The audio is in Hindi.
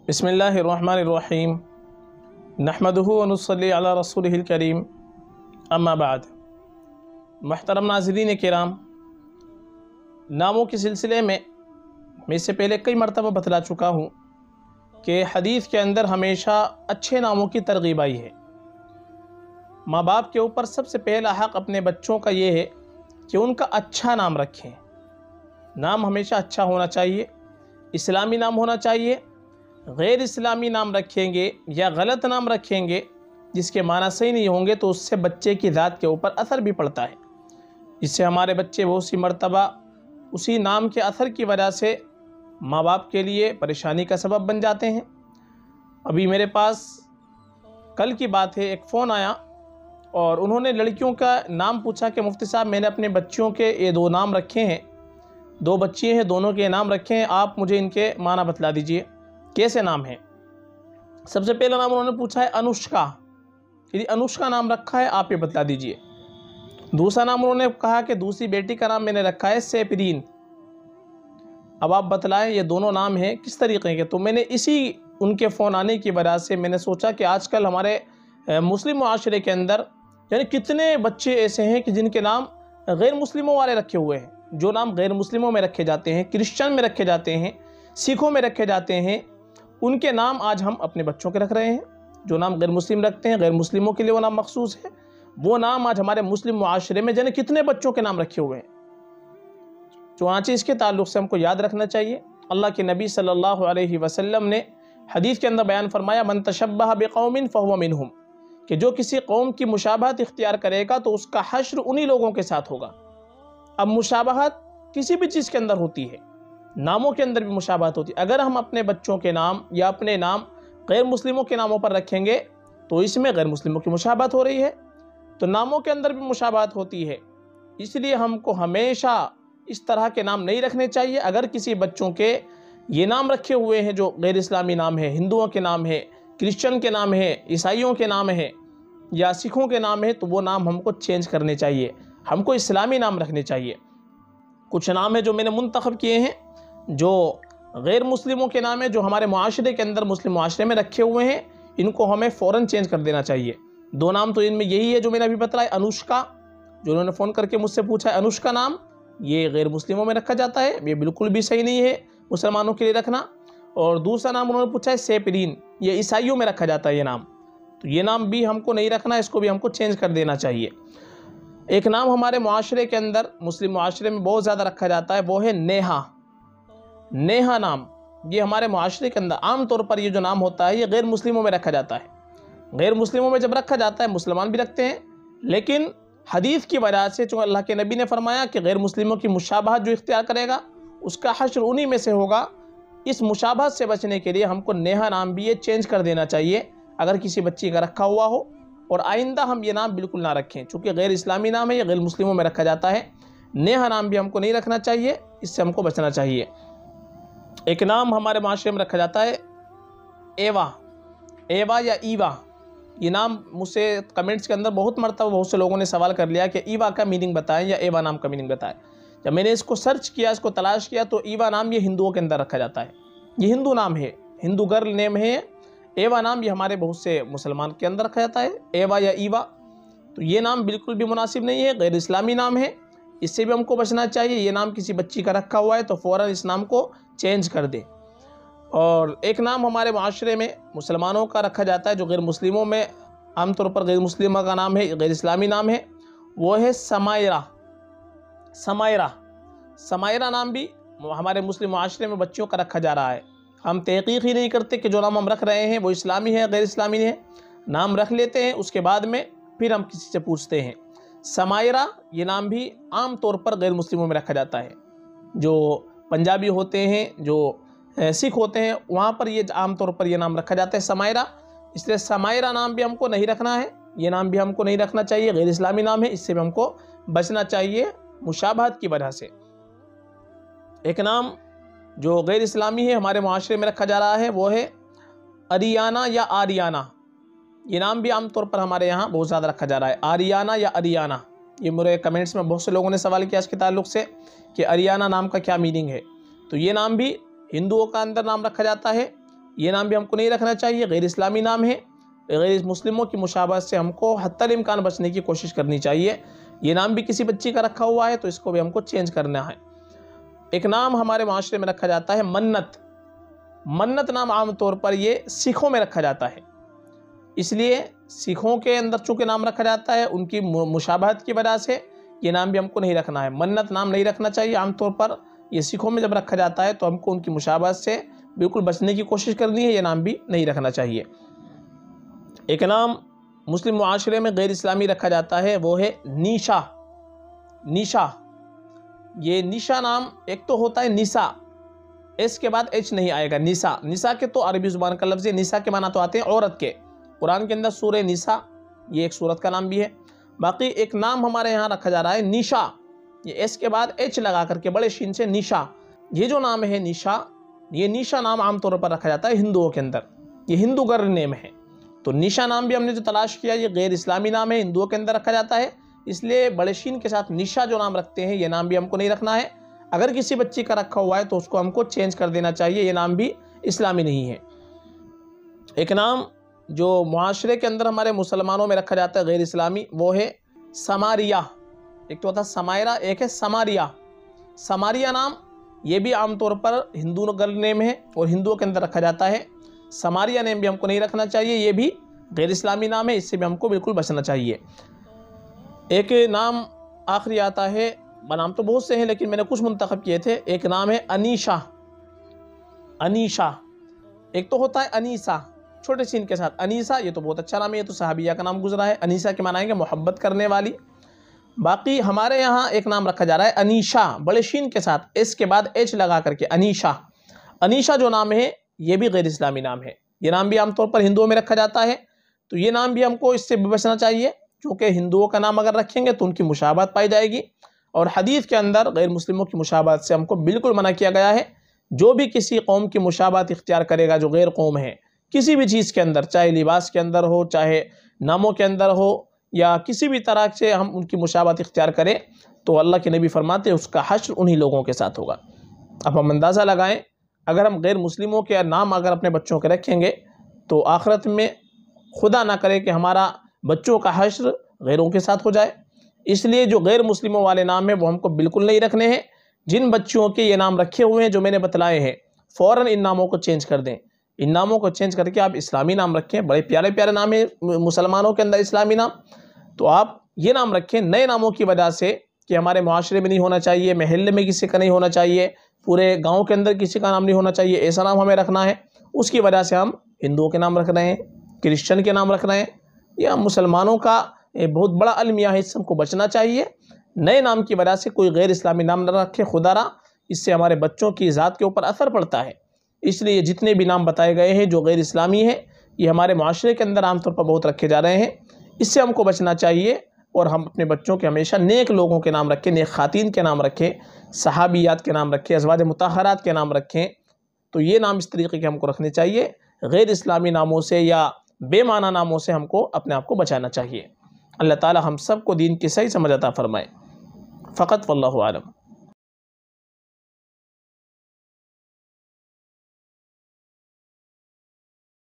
बिस्मिल्लाहिर्रहमानिर्रहीम नहमदुहु व नुसल्ली अला रसूलिहिल करीम अम्मा बाद। मुहतरम नाज़रीन किराम, नामों के सिलसिले में मैं इससे पहले कई मरतबा बतला चुका हूँ कि हदीस के अंदर हमेशा अच्छे नामों की तरगीब आई है। माँ बाप के ऊपर सबसे पहला हक़ अपने बच्चों का ये है कि उनका अच्छा नाम रखें। नाम हमेशा अच्छा होना चाहिए, इस्लामी नाम होना चाहिए। गैर इस्लामी नाम रखेंगे या गलत नाम रखेंगे जिसके माना सही नहीं होंगे तो उससे बच्चे की ज़ात के ऊपर असर भी पड़ता है। इससे हमारे बच्चे बहुत सी मरतबा उसी नाम के असर की वजह से माँ बाप के लिए परेशानी का सबब बन जाते हैं। अभी मेरे पास कल की बात है, एक फ़ोन आया और उन्होंने लड़कियों का नाम पूछा कि मुफ्ती साहब मैंने अपने बच्चियों के ये दो नाम रखे हैं, दो बच्चियाँ हैं, दोनों के नाम रखे हैं, आप मुझे इनके माना बतला दीजिए कैसे नाम है। सबसे पहला नाम उन्होंने पूछा है अनुष्का, यदि अनुष्का नाम रखा है आप ये बता दीजिए। दूसरा नाम उन्होंने कहा कि दूसरी बेटी का नाम मैंने रखा है सैफरीन। अब आप बतलाएं ये दोनों नाम हैं किस तरीके के। तो मैंने इसी उनके फ़ोन आने की वजह से मैंने सोचा कि आजकल हमारे मुस्लिम मुआशरे के अंदर यानी कितने बच्चे ऐसे हैं कि जिनके नाम गैर मुस्लिमों वाले रखे हुए हैं। जो नाम गैर मुस्लिमों में रखे जाते हैं, क्रिश्चियन में रखे जाते हैं, सिखों में रखे जाते हैं, उनके नाम आज हम अपने बच्चों के रख रहे हैं। जो नाम गैर मुस्लिम रखते हैं, गैर मुस्लिमों के लिए वो नाम मखसूस है, वो नाम आज हमारे मुस्लिम मुआशरे में जाने कितने बच्चों के नाम रखे हुए हैं। चुनांचे इसके ताल्लुक़ से हमको याद रखना चाहिए। अल्लाह के नबी सल्लल्लाहु अलैहि वसल्लम ने हदीस के अंदर बयान फरमाया, मन तशब्बह बिक़ौमिन फ़हुव मिनहुम, कि जो किसी कौम की मुशाबहत इख्तियार करेगा तो उसका हश्र उन्हीं लोगों के साथ होगा। अब मुशाबहत किसी भी चीज़ के अंदर होती है, नामों के अंदर भी मुशाबहत होती है। अगर हम अपने बच्चों के नाम या अपने नाम गैर मुस्लिमों के नामों पर रखेंगे तो इसमें गैर मुस्लिमों की मुशाबहत हो रही है, तो नामों के अंदर भी मुशाबहत होती है। इसलिए हमको हमेशा इस तरह के नाम नहीं रखने चाहिए। अगर किसी बच्चों के ये नाम रखे हुए हैं जो गैर इस्लामी नाम है, हिंदुओं के नाम है, क्रिश्चियन के नाम है, ईसाइयों के नाम है या सिखों के नाम है, तो वो नाम हमको चेंज करने चाहिए, हमको इस्लामी नाम रखने चाहिए। कुछ नाम है जो मैंने मुंतखब किए हैं जो गैर मुस्लिमों के नाम है, जो हमारे मुआशरे के अंदर मुस्लिम मुआशरे में रखे हुए हैं, इनको हमें फ़ौरन चेंज कर देना चाहिए। दो नाम तो इनमें यही है जो मैंने अभी बताया। अनुष्का, जो उन्होंने फ़ोन करके मुझसे पूछा है, अनुष्का नाम ये गैर मुस्लिमों में रखा जाता है, ये बिल्कुल भी सही नहीं है मुसलमानों के लिए रखना। और दूसरा नाम उन्होंने पूछा है सैफरीन, ये ईसाइयों में रखा जाता है ये नाम, तो ये नाम भी हमको नहीं रखना, इसको भी हमको चेंज कर देना चाहिए। एक नाम हमारे मुआशरे के अंदर मुस्लिम मुआशरे में बहुत ज़्यादा रखा जाता है, वो है नेहा। नेहा नाम ये हमारे मुआशरे के अंदर आम तौर पर ये जो नाम होता है ये गैर मुस्लिमों में रखा जाता है। गैर मुस्लिमों में जब रखा जाता है मुसलमान भी रखते हैं, लेकिन हदीस की वजह से जो अल्लाह के नबी ने फरमाया कि गैर मुस्लिमों की मुशाबहत जो इख्तियार करेगा उसका हश्र उन्हीं में से होगा। इस मुशाबहत से बचने के लिए हमको नेहा नाम भी ये चेंज कर देना चाहिए अगर किसी बच्ची का रखा हुआ हो, और आइंदा हम ये नाम बिल्कुल ना रखें, चूँकि गैर इस्लामी नाम है, ये गैर मुस्लिमों में रखा जाता है। नेहा नाम भी हमको नहीं रखना चाहिए, इससे हमको बचना चाहिए। एक नाम हमारे माशरे में रखा जाता है एवा, एवा या ईवा। ये नाम मुझसे कमेंट्स के अंदर बहुत मरतबा बहुत से लोगों ने सवाल कर लिया कि ईवा का मीनिंग बताएं या एवा नाम का मीनिंग बताएं। जब मैंने इसको सर्च किया, इसको तलाश किया, तो ईवा नाम ये हिंदुओं के अंदर रखा जाता है, ये हिंदू नाम है, हिंदू गर्ल नेम है। एवा नाम ये हमारे बहुत से मुसलमान के अंदर रखा जाता है, एवा या ईवा। तो ये नाम बिल्कुल भी मुनासिब नहीं है, गैर इस्लामी नाम है, इससे भी हमको बचना चाहिए। ये नाम किसी बच्ची का रखा हुआ है तो फ़ौरन इस नाम को चेंज कर दे। और एक नाम हमारे माशरे में मुसलमानों का रखा जाता है जो गैर मुस्लिमों में आमतौर पर गैर मुस्लिमा का नाम है, गैर इस्लामी नाम है, वो है समायरा। समायरा, समायरा नाम भी हमारे मुस्लिम माशरे में बच्चियों का रखा जा रहा है। हम तहकीक ही नहीं करते कि जो नाम हम रख रहे हैं वो इस्लामी है गैर इस्लामी है, नाम रख लेते हैं, उसके बाद में फिर हम किसी से पूछते हैं। समायरा ये नाम भी आम तौर पर गैर मुस्लिमों में रखा जाता है। जो पंजाबी होते हैं, जो सिख होते हैं, वहाँ पर ये आम तौर पर ये नाम रखा जाता है समायरा। इसलिए समायरा नाम भी हमको नहीं रखना है, ये नाम भी हमको नहीं रखना चाहिए, गैर इस्लामी नाम है, इससे भी हमको बचना चाहिए मुशाबहत की वजह से। एक नाम जो गैर इस्लामी है हमारे मुआशरे में रखा जा रहा है वो है अरियाना या आरियाना। ये नाम भी आमतौर पर हमारे यहाँ बहुत ज़्यादा रखा जा रहा है, आरियाना या अरियाना। ये मेरे कमेंट्स में बहुत से लोगों ने सवाल किया इसके ताल्लुक़ से कि अरियाना नाम का क्या मीनिंग है। तो ये नाम भी हिंदुओं का अंदर नाम रखा जाता है, ये नाम भी हमको नहीं रखना चाहिए, गैर इस्लामी नाम है। गैर मुस्लिमों की मुशाबहत से हमको हत्तल इम्कान बचने की कोशिश करनी चाहिए। ये नाम भी किसी बच्ची का रखा हुआ है तो इसको भी हमको चेंज करना है। एक नाम हमारे माशरे में रखा जाता है मन्नत। मन्नत नाम आमतौर पर ये सिखों में रखा जाता है, इसलिए सिखों के अंदर चूँकि नाम रखा जाता है उनकी मुशाबहत की वजह से ये नाम भी हमको नहीं रखना है। मन्नत नाम नहीं रखना चाहिए आमतौर पर, ये सिखों में जब रखा जाता है तो हमको उनकी मुशाबहत से बिल्कुल बचने की कोशिश करनी है, ये नाम भी नहीं रखना चाहिए। एक नाम मुस्लिम मुआशरे में गैर इस्लामी रखा जाता है, वो है नीशा। नीशा, ये निशा नाम एक तो होता है निसा, एस के बाद एच नहीं आएगा, निसा। निसा के तो अरबी ज़ुबान का लफ्ज़ है, निसा के माना तो आते हैं औरत के। कुरान के अंदर सूरह निसा ये एक सूरत का नाम भी है। बाकी एक नाम हमारे यहाँ रखा जा रहा है निशा, ये एस के बाद एच लगा करके बड़े शीन से निशा। ये जो नाम है निशा, ये निशा नाम आमतौर पर रखा जाता है हिंदुओं के अंदर, ये हिंदू गर्ल नेम है। तो निशा नाम भी हमने जो तलाश किया ये गैर इस्लामी नाम है, हिंदुओं के अंदर रखा जाता है, इसलिए बड़े शीन के साथ निशा जो नाम रखते हैं ये नाम भी हमको नहीं रखना है। अगर किसी बच्ची का रखा हुआ है तो उसको हमको चेंज कर देना चाहिए, ये नाम भी इस्लामी नहीं है। एक नाम जो मुआशरे के अंदर हमारे मुसलमानों में रखा जाता है गैर इस्लामी, वो है समारिया। एक तो होता है समायरा, एक है समारिया। समारिया नाम ये भी आमतौर पर हिंदू गर्ल नेम है और हिंदुओं के अंदर रखा जाता है। समारिया नेम भी हमको नहीं रखना चाहिए, ये भी गैर इस्लामी नाम है, इससे भी हमको बिल्कुल बचना चाहिए। एक नाम आखिरी आता है, नाम तो बहुत से हैं लेकिन मैंने कुछ मुंतखब किए थे। एक नाम है अनीशा। अनीशा, एक तो होता है अनीसा छोटे सीन के साथ, अनीसा ये तो बहुत अच्छा नाम है, ये तो सहाबिया का नाम गुजरा है। अनीसा के मानाएंगे मोहब्बत करने वाली। बाकी हमारे यहाँ एक नाम रखा जा रहा है अनीशा, बड़े शीन के साथ एस के बाद एच लगा करके अनीशा। अनीशा जो नाम है ये भी गैर इस्लामी नाम है, ये नाम भी आमतौर पर हिंदुओं में रखा जाता है, तो ये नाम भी हमको इससे बचना चाहिए, क्योंकि हिंदुओं का नाम अगर रखेंगे तो उनकी मुशाबहत पाई जाएगी। और हदीस के अंदर गैर मुस्लिमों की मुशाबहत से हमको बिल्कुल मना किया गया है। जो भी किसी कौम की मुशाबहत इख्तियार करेगा जो गैर कौम है, किसी भी चीज़ के अंदर, चाहे लिबास के अंदर हो, चाहे नामों के अंदर हो, या किसी भी तरह से हम उनकी मुशाबहत इख्तियार करें, तो अल्लाह के नबी फरमाते उसका हश्र उन्हीं लोगों के साथ होगा। अब हम अंदाज़ा लगाएं, अगर हम गैर मुस्लिमों के नाम अगर अपने बच्चों के रखेंगे तो आखिरत में खुदा ना करे कि हमारा बच्चों का हश्र गैरों के साथ हो जाए। इसलिए जो गैर मुस्लिमों वाले नाम हैं वो हमको बिल्कुल नहीं रखने हैं। जिन बच्चियों के ये नाम रखे हुए हैं जो मैंने बतलाए हैं, फ़ौरन इन नामों को चेंज कर दें। इन नामों को चेंज करके आप इस्लामी नाम रखें। बड़े प्यारे प्यारे नाम है मुसलमानों के अंदर इस्लामी नाम, तो आप ये नाम रखें नए नामों की वजह से कि हमारे मुआशरे में नहीं होना चाहिए, महल्ले में किसी का नहीं होना चाहिए, पूरे गांव के अंदर किसी का नाम नहीं होना चाहिए, ऐसा नाम हमें रखना है। उसकी वजह से हम हिंदुओं के नाम रख रहे हैं, क्रिश्चियन के नाम रख रहे हैं, या मुसलमानों का बहुत बड़ा अलमिया है, इससे हमको बचना चाहिए। नए नाम की वजह से कोई गैर इस्लामी नाम न रखें खुदारा, इससे हमारे बच्चों की ज़ात के ऊपर असर पड़ता है। इसलिए जितने भी नाम बताए गए हैं जो गैर इस्लामी है, ये हमारे माशरे के अंदर आमतौर पर बहुत रखे जा रहे हैं, इससे हमको बचना चाहिए। और हम अपने बच्चों के हमेशा नेक लोगों के नाम रखें, नेक खातीन के नाम रखें, सहाबियात के नाम रखें, अज़वाज मुताहरात के नाम रखें। तो ये नाम इस तरीके के हमको रखने चाहिए। गैर इस्लामी नामों से या बेमाना नामों से हमको अपने आप को बचाना चाहिए। अल्लाह ताला हम सब को दीन की सही समझ अता फरमाए। फ़क़त वल्लाहु आलम।